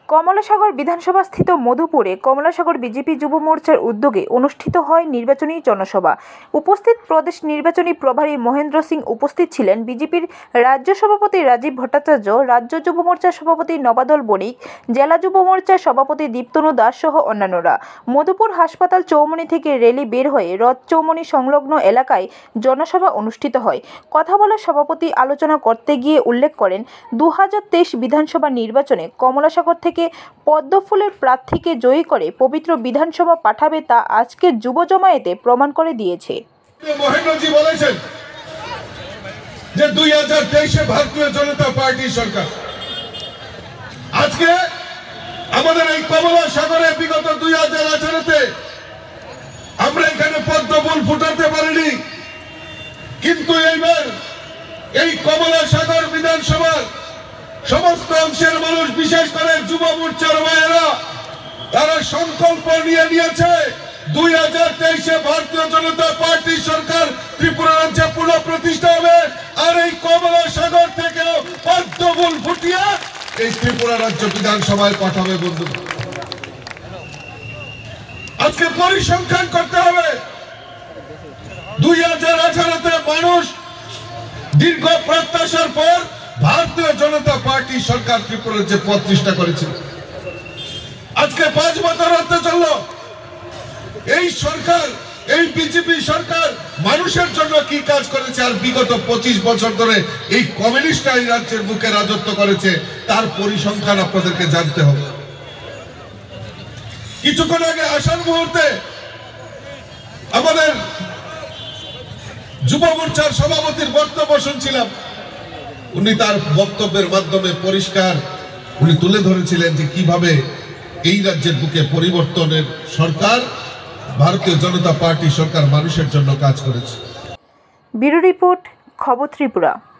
কমলাসাগর বিধানসভাস্থিত মধুপুরে কমলাসাগর বিজেপি যুব মোর্চার উদ্যোগে অনুষ্ঠিত হয় নির্বাচনী জনসভা। উপস্থিত প্রদেশ নির্বাচনী প্রভারী মহেন্দ্র সিং উপস্থিত ছিলেন। বিজেপির রাজ্য সভাপতি রাজীব ভট্টাচার্য, রাজ্য যুব মোর্চার সভাপতি নবাদল বণিক, জেলা যুব মোর্চার সভাপতি দীপ্তনু দাস সহ অন্যান্যরা। মধুপুর হাসপাতাল চৌমুহনী থেকে র্যালি বের হয়ে রথ চৌমুহনী সংলগ্ন এলাকায় জনসভা অনুষ্ঠিত হয়। কথা বলা সভাপতি আলোচনা করতে গিয়ে উল্লেখ করেন, 2023 বিধানসভা নির্বাচনে কমলাসাগর থেকে পদ্মফুলের প্রার্থীকে জয়ী করে পবিত্র বিধানসভা পাঠাবে, তা আজকের যুব জমায়েতে প্রমাণ করে দিয়েছে। মহেন্দ্রজি বলেছেন যে 2023 ভারতীয় জনতা পার্টি সরকার। আজকে আমাদের এই কমলাসাগরে বিগত 2018-তে আমরা এখানে পদ্মফুল ফুটাতে পারিনি, কিন্তু এইবার এই কমলাসাগর বিধানসভার সমস্ত অংশের মানুষ, বিশেষ করে যুব মোর্চার ভাইয়েরা, তারা সংকল্প নিয়েছে 2023-এ ভারতীয় জনতা পার্টি সরকার ত্রিপুরা রাজ্যে পুনঃ প্রতিষ্ঠা হবে, আর এই কমলাসাগর থেকেও পদ্মফুল ফুটিয়ে এই ত্রিপুরা রাজ্য বিধানসভায় পাঠাবে। বন্ধু, আজকে পরিসংখ্যান করতে হবে। 2018-তে মানুষ দীর্ঘ প্রত্যাশার পর ভারতীয় জনতা পার্টি সরকার ত্রিপুরার যে প্রতিষ্ঠা করেছিল, আজকে 5 বছর হতে চলল। এই সরকার, এই বিজেপি সরকার মানুষের জন্য কি কাজ করেছে, আর বিগত 25 বছর ধরে এই কমিউনিস্টরা এই রাজ্যের বুকে রাজত্ব করেছে, তার পরিসংখ্যান আপনাদেরকে জানতে হবে। কিছুক্ষণ আগে আসার মুহূর্তে আমাদের যুব মোর্চার সভাপতির বক্তব্য শুনছিলাম। উনি তার বক্তব্যের মাধ্যমে পরিষ্কার উনি তুলে ধরেছিলেন যে কিভাবে এই রাজ্যের বুকে পরিবর্তনের সরকার, ভারতীয় জনতা পার্টি সরকার মানুষের জন্য কাজ করেছে। ব্যুরো রিপোর্ট, খবর ত্রিপুরা।